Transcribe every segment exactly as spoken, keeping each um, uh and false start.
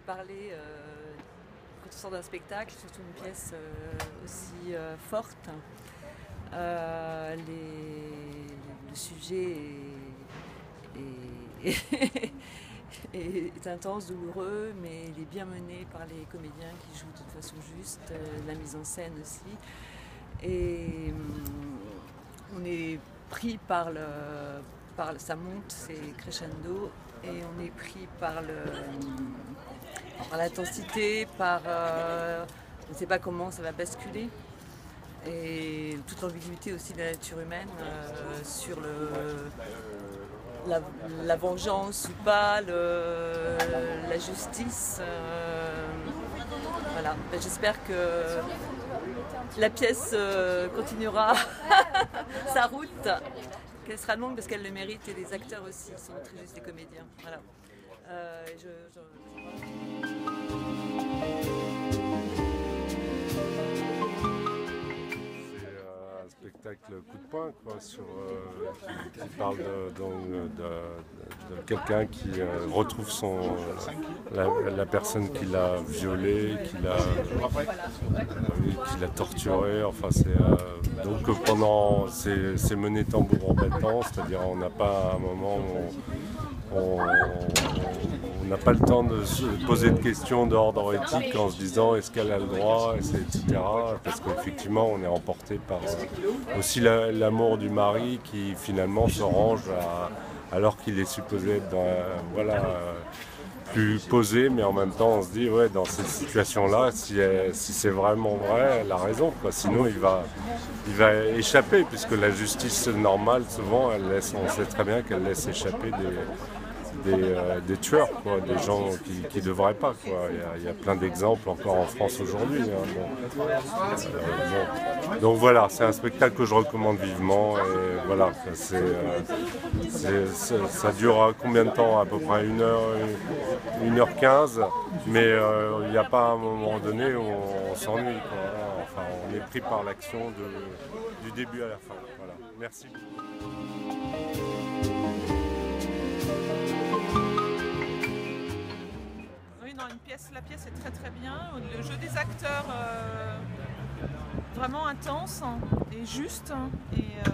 parler euh, quand on sort d'un spectacle, surtout une pièce euh, aussi euh, forte. Euh, les, le sujet est, est, est, est intense, douloureux, mais il est bien mené par les comédiens qui jouent de façon juste, euh, la mise en scène aussi. Et on est pris par le, par le, ça monte, c'est crescendo, et on est pris par le, par l'intensité, par, euh, on ne sait pas comment ça va basculer, et toute l'ambiguïté aussi de la nature humaine euh, sur le, la, la vengeance ou pas, le, la justice. Euh, voilà, ben, j'espère que la pièce euh, continuera sa route, qu'elle sera longue parce qu'elle le mérite et les acteurs aussi sont très justes, les comédiens. Voilà. Euh, je, je... C'est un spectacle coup de poing, quoi, sur, euh, qui, qui parle de, de, de, de quelqu'un qui euh, retrouve son, la, la personne qui l'a violé, qui l'a qui l'a torturé. Enfin, c'est, euh, donc pendant, c'est, c'est mené tambour en battant, c'est-à-dire on n'a pas un moment où on, on n'a pas le temps de se poser de questions d'ordre éthique en se disant est-ce qu'elle a le droit, et cetera. Parce qu'effectivement on est emporté par euh, aussi la, l'amour du mari qui finalement se range à, alors qu'il est supposé être dans, euh, voilà, euh, plus posé, mais en même temps on se dit ouais, dans ces situations-là, si, elle, si c'est vraiment vrai, elle a raison, quoi. Sinon il va, il va échapper, puisque la justice normale souvent elle laisse, on sait très bien qu'elle laisse échapper des, des, euh, des tueurs, quoi, des gens qui ne devraient pas, quoi. Il y a, il y a plein d'exemples encore en France aujourd'hui, hein. Bon. Euh, bon. Donc voilà, c'est un spectacle que je recommande vivement, et voilà, c'est, euh, c'est, c'est, ça dure combien de temps? À peu près une heure, une heure quinze, mais euh, il n'y a pas un moment donné où on, on s'ennuie, quoi. Enfin, on est pris par l'action de, du début à la fin. Voilà. Merci. Oui, non, une pièce, la pièce est très très bien. Le jeu des acteurs euh, vraiment intense et juste. Et, euh,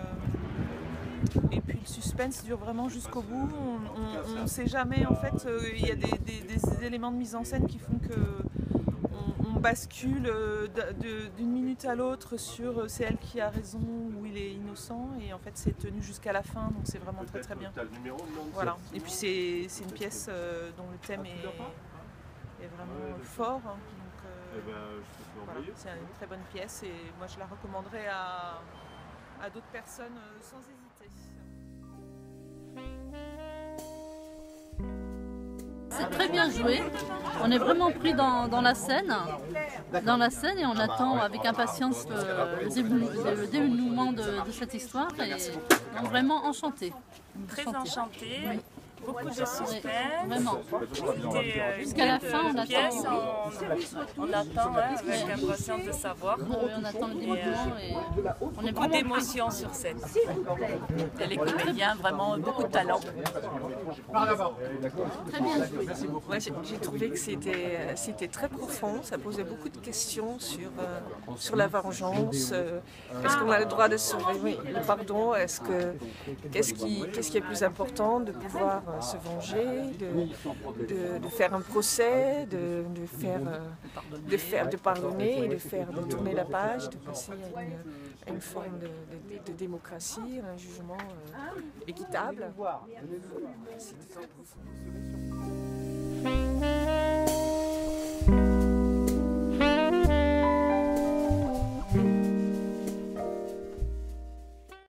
et puis le suspense dure vraiment jusqu'au bout. On ne sait jamais, en fait, il euh, y a des, des, des éléments de mise en scène qui font que on, on bascule euh, de, de, d'une minute à l'autre sur euh, c'est elle qui a raison ou il est innocent, et en fait c'est tenu jusqu'à la fin, donc c'est vraiment très très bien. Voilà. Et puis c'est, c'est une pièce euh, dont le thème est, est vraiment fort. Hein. Donc, euh, voilà. C'est une très bonne pièce et moi je la recommanderais à, à d'autres personnes euh, sans hésiter. C'est très bien joué, on est vraiment pris dans, dans la scène, dans la scène et on attend avec impatience le, le, débou- le dénouement de, de cette histoire et on est vraiment enchanté. Très enchanté. Oui. Beaucoup de suspense. Oui, vraiment. Euh, Jusqu'à la fin, on pièce, attend. On, on attend hein, avec oui. impatience de savoir. Oui, on attend le dénouement et, euh, et on est beaucoup d'émotions sur scène. Et les comédiens, vraiment beaucoup de talent. Très bien joué. Ouais, j'ai, j'ai trouvé que c'était, c'était très profond, ça posait beaucoup de questions sur, euh, sur la vengeance. Euh, est-ce qu'on a le droit de sauver oui, le pardon? Est-ce que, qu'est-ce, qui, qu'est-ce qui est plus important, de pouvoir euh, se venger, de, de, de faire un procès, de, de, faire, euh, de, faire, de pardonner, de, faire, de tourner la page, de passer à une, à une forme de, de, de démocratie, un jugement euh, équitable. C'est très profond.